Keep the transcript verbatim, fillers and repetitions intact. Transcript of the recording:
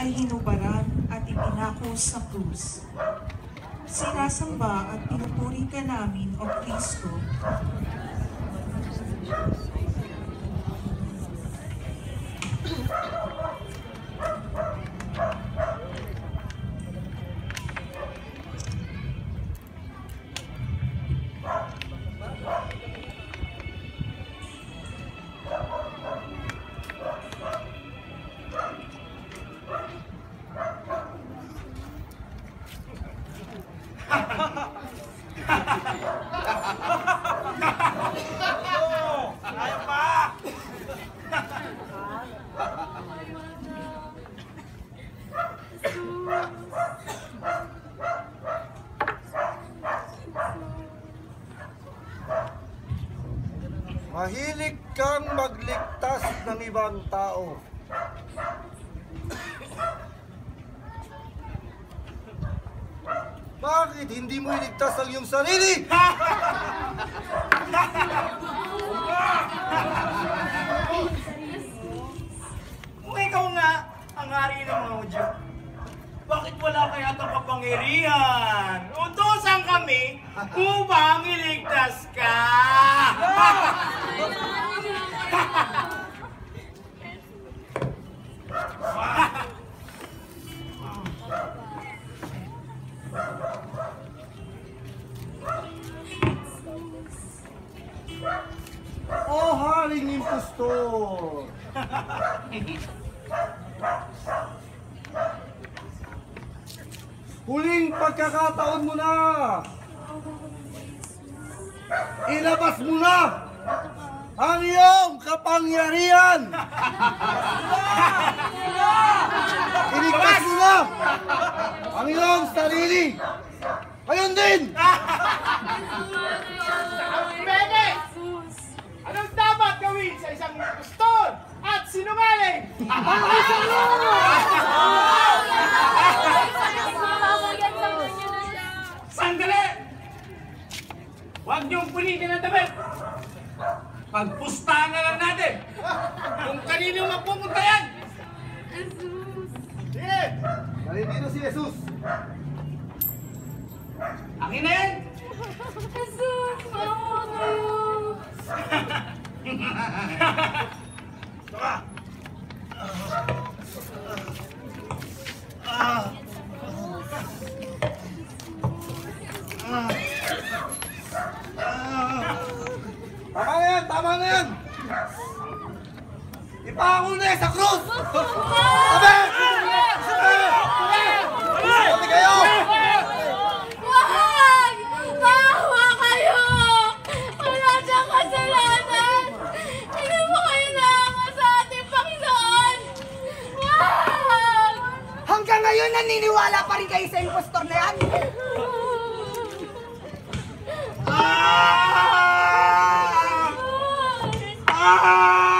ay hinubaran at ipinako sa krus. Sinasamba at pinupuri ka namin, O Kristo. Mahilig kang magligtas ng ibang tao. Bakit hindi mo iligtas ang iyong sarili? Kung ikaw nga ang hari ng mga Hudyo, bakit wala kaya itong kapangyarihan? Utusan kami upang iligtas ka! O haring impostor! Huling pagkakataon mo na! Ilabas mo na ang iyong kapangyarihan! Iligtas mo na ang iyong sarili! Ayun din! Pwede! Anong dapat gawin sa isang impostor at sinungaling? Ang isang Sandali! Huwag niyong punitin ang damit! Pagpustahan na lang natin kung kanino magpupunta yan! Sige! Nalilino si Jesus! Akin na yan! Jesus, mama kayo! Tara! Tama na yan! Tama na yan! Ipako na yan sa krus! Sabi! Sabi! Sabi kayo! Wag! Maawa kayo! Wala siyang kasalanan! Hindi mo kailangan sa ating Panginoon! Wag! Hanggang ngayon naniniwala pa rin kayo sa impostor na yan? Ah! Ah!